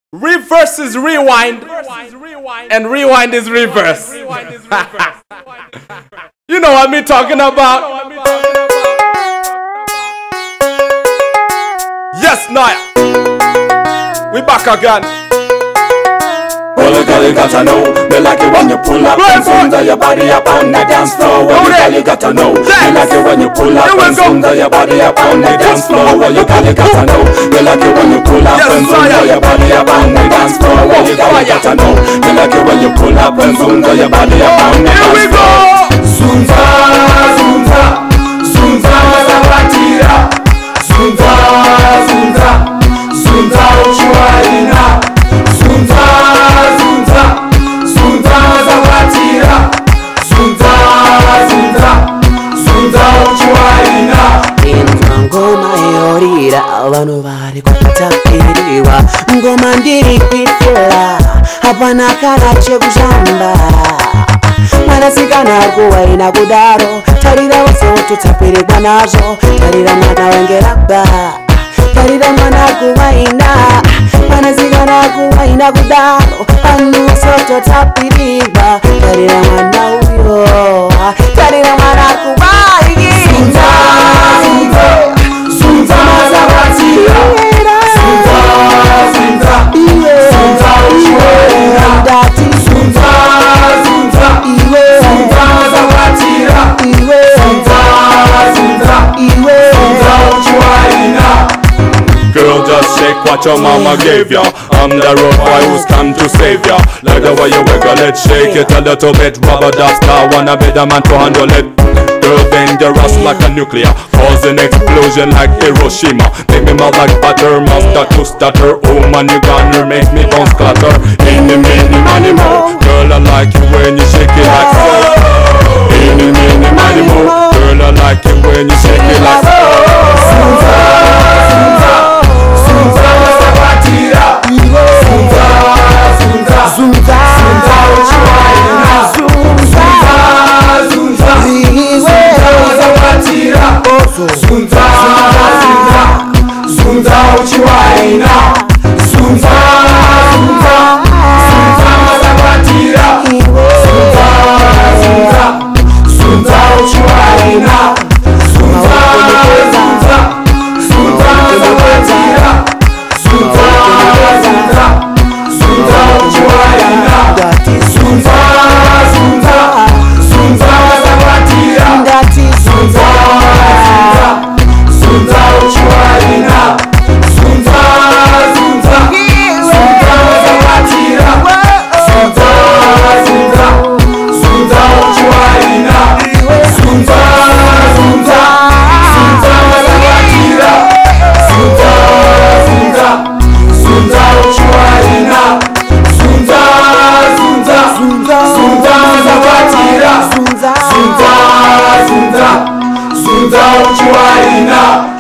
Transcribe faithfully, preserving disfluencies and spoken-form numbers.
Reverse is rewind, and rewind is reverse. You know what me talking about? Yes, Naya. We back again. Well, you girl, you gotta know. Me like it when you pull up and thunder your body up on the dance floor. Well, you girl, you gotta know. Me like it when you pull up and thunder your body up on the dance floor. Well, you girl, you gotta know. Me like it when you pull up and thunder your body up on the dance floor. Well, you girl, you gotta know. Me like it when you pull up and thunder your body up on the dance floor. Zunza, zunza, zunza, zabatira. Zunza, zunza, zunza, uchuaina. Zunza, zunza, zunza, zabatira. Zunza, zunza, zunza, uchuaina. Ngoma yorira abantu bari kutapiriwa ngoma ndiri kwifula hapana kana chekujamba mwanasikana kuwaina kudaro tarira wasoto tapirirwa nazo tarira mwana wengeraba tarira mwana kuwaina mwanasikana kuwaina kudaro anu wasoto tapirirwa tarira mwana uyo tarira mwana kuwaina Zunza, zunza, zunza, zabatira. Zunza, zunza, zunza, uchuaina. Zunza, zunza, zunza, zabatira. Zunza, zunza, zunza, uchuaina. Girl, just shake what your mama gave ya. I'm the road boy who's come to save ya. Like the way you wiggle, let's shake it a little bit. Rubber dust, I wanna be the man to handle it. Girl, dangerous like a nuclear, causing explosion like Hiroshima. Make me mouth like butter, master to stutter. Oh man, you gonna make me bounce clatter. Any, many, money more. Girl, I like you when you shake it like so. Any, many, money more. Girl, I like you when you shake it like so. Zunza, zunza, zunza, zabatira. Zunza, zunza, zunza, zunza, uchuaina. Zunza, zunza, zunza, zabatira. Zunza, zunza, zunza, uchuaina. Zunza, zunza, zunza, zabatira. Zunza, zunza, zunza, uchuaina. Zunza, zunza, zunza, zabatira. Zunza, zunza, zunza, uchuaina. Zunza, zunza, zunza, zabatira. Zunza, zunza, zunza, uchuaina. Zunza, zunza, zunza, zabatira. Zunza, zunza, zunza, uchuaina. Zunza, zunza, zunza, zabatira. Zunza, zunza, zunza, uchuaina. Zunza, zunza, zunza, zabatira. Zunza, zunza, zunza, uchuaina.